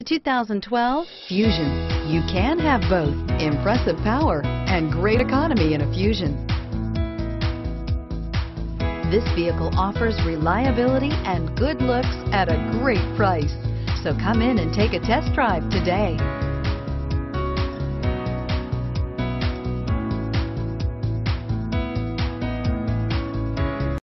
2012 Fusion. You can have both impressive power and great economy in a Fusion. This vehicle offers reliability and good looks at a great price. So come in and take a test drive today.